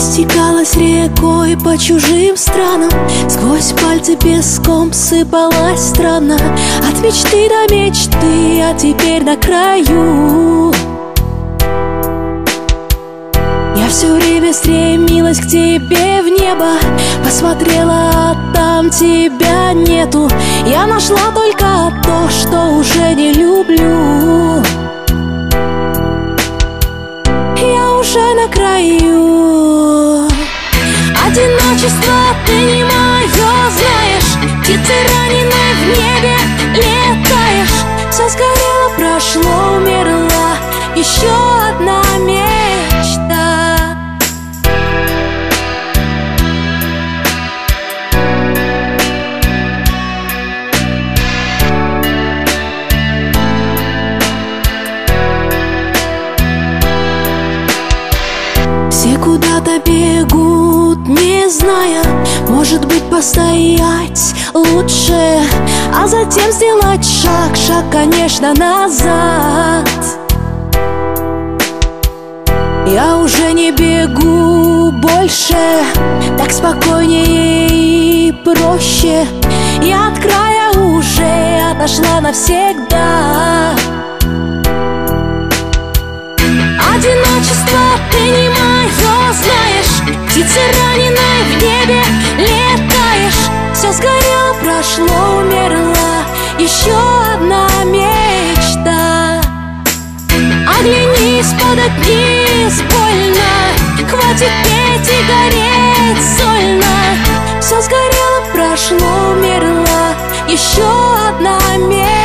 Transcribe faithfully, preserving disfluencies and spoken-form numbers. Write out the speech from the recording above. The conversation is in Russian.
Растекалась рекой по чужим странам, сквозь пальцы песком сыпалась странно. От мечты до мечты, а теперь на краю. Я все время стремилась к тебе в небо, посмотрела, а там тебя нету. Я нашла только то, что уже не люблю. Я уже на краю. Одиночество, ты не мое, знаешь. Птицы раненой в небе летаешь. Все сгорело, прошло, умерла. Еще одна мечта. Все куда-то бегут, не зная, может быть, постоять лучше, а затем сделать шаг, шаг, конечно, назад. Я уже не бегу больше, так спокойнее и проще. Я от края уже отошла навсегда. Одиночество, ты не мое, знаешь. Птицы раненой в небе летаешь. Все сгорело, прошло, умерла. Еще одна мечта. Оглянись, падать вниз больно. Хватит петь и гореть сольно. Все сгорело, прошло, умерла. Еще одна мечта.